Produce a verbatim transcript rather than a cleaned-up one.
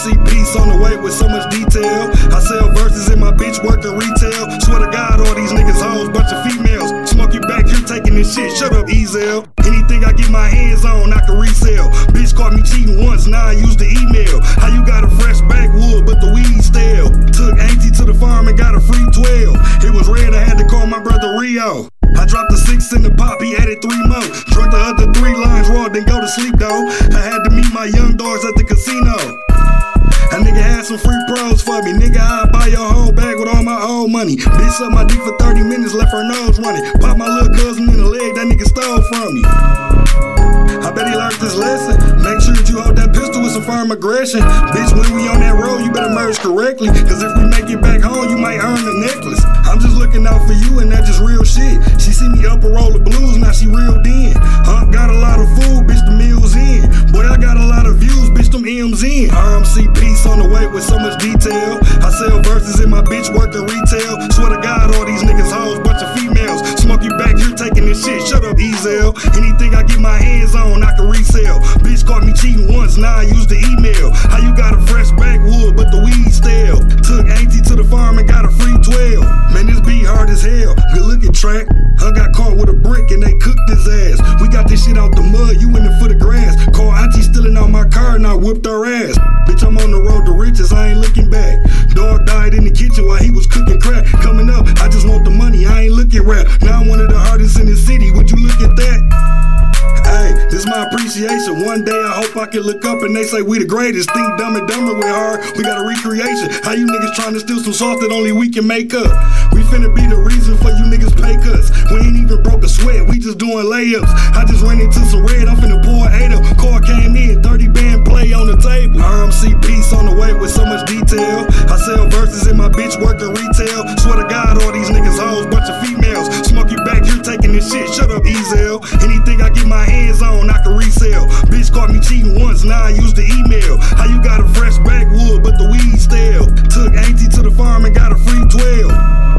C piece on the way with so much detail. I sell verses in my bitch working retail. Swear to God, all these niggas hoes, bunch of females. Smoke you back, you're taking this shit. Shut up, Ezell. Anything I get my hands on, I can resell. Bitch caught me cheating once, now I use the email. How you got a fresh backwood, but the weed stale? Took auntie to the farm and got a free twelve. It was red, I had to call my brother Rio. I dropped the six in the pop, he added three more. Drunk the other three lines raw, then go to sleep though. I had to meet my young dogs at the casino. That nigga had some free pros for me. Nigga, I'll buy your whole bag with all my old money. Bitch sucked my dick for thirty minutes, left her nose running. Pop my little cousin in the leg, that nigga stole from me. I bet he learned this lesson. Make sure that you hold that pistol with some firm aggression. Bitch, when we on that road, you better merge correctly. Cause if we make it back home, you might earn the necklace. I'm just looking out for you and that's just real shit. She see me up a roll of blues, now she reeled in. Huh, got a lot of food, bitch, the meal's in. Boy, I got a lot of views, bitch, them M's in. R M C piece on the way with so much detail. I sell verses in my bitch working retail. Swear to God, all these niggas hoes, bunch of females. Smoke you back, you're taking this shit. Shut up, Ezell. Anything I get my hands on, I can resell. Bitch caught me cheating once, now I use the email. How you got a fresh backwood, but the weed stale? Took auntie to the farm and got a free twelve. Man, this beat hard as hell. Good looking track. I got caught with a brick and they cooked his ass. We got this shit out the mud, you in the foot of grass. Call auntie stealing out my car and I whipped her ass. Bitch, I'm on the road to riches, I ain't looking back. Dog died in the kitchen while he was cooking crack. Coming up, I just want the money, I ain't looking rap. Now I'm one of the hardest in the city, would you look at that? Hey, this my appreciation. One day I hope I can look up and they say we the greatest. Think Dumb and Dumber with hard, we got a recreation. How you niggas trying to steal some sauce that only we can make up? We finna be the reason for you niggas pay cuts. We ain't even broke a sweat, we just doing layups. I just ran into some red, I'm finna pour eight up. Car came in, thirty band play on the table. R M C piece on the way with so much detail. I sell verses in my bitch working retail. Swear to God, all these niggas hoes, bunch of females. Smoke you back, you're taking this shit. Shut up, Ezell. Anything I get my hands on, I can resell. Bitch caught me cheating once, now I use the email. How you got a fresh backwood, but the weed stale? Took auntie to the farm and got a free twelve.